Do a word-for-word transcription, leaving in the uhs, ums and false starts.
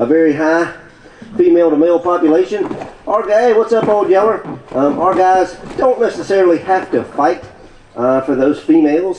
a very high female to male population. Our guy, what's up, old yeller? Um, our guys don't necessarily have to fight uh, for those females.